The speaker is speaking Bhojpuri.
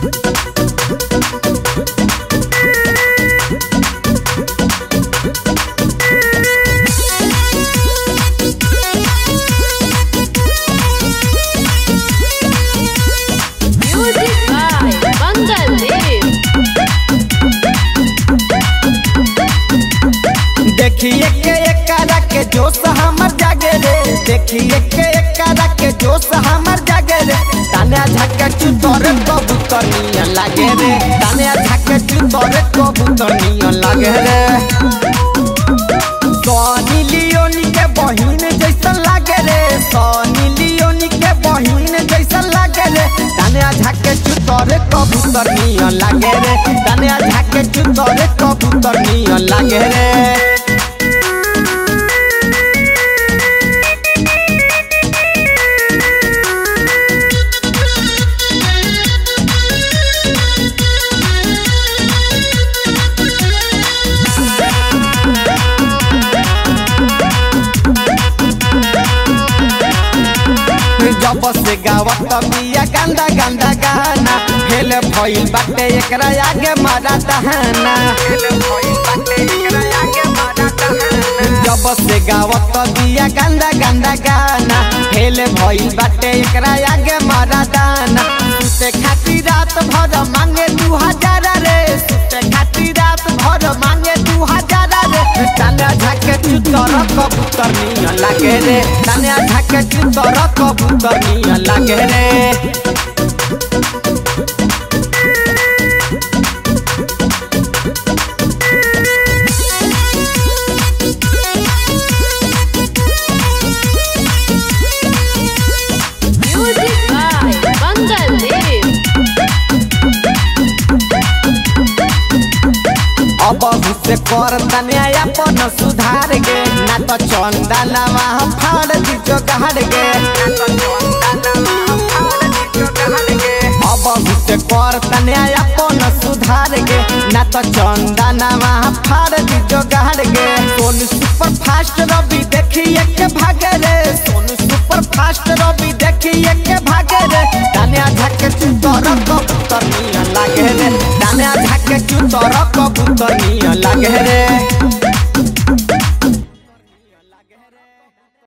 देखिए के एकरा के जोश हमर जागे रे, देखिए के एकरा के जोश हमर जागे रे। ताने झके चुतरे कबूतर नियन लागे रे, ताने झके चुतरे कबूतर नियन लागे रे। सनी लियोनी के बहिन जैसन लागे रे, सनी लियोनी के बहिन जैसन लागे रे। ताने झके चुतरे कबूतर नियन लागे रे, ताने झके चुतरे कबूतर नियन लागे रे। जब से गावत बिया गंदा गंदा गाना, फेल भइल बाटे एकरा आगे मारा दहाना। जब से गावत बिया गंदा गंदा गाना, फेल भइल बाटे एकरा आगे मारा दाना। सुते खाती रात भर मांगे 2000 रे, सुते खाती रात भर मांगे 2000 रे। ताने झके चुतर कबूतर नियन लागे रे, ताने झके चुतर कबूतर नियन लागे रे। अब से कर तने अपन सुधार गे, ना तो चंदनवा फाड़ दी जोगाड़ गे। अब से कर तने अपन सुधार गे, ना तो चंदनवा फाड़ दी जोगाड़ गे। सोनू सुपर फास्ट रवि देखिए के भागे रे, सोनू सुपर फास्ट रवि देखिए के भागे रे। ताने झके चुतर कबूतर नियन लागे रे, ताने झके चुतर कबूतर नियन लागे रे।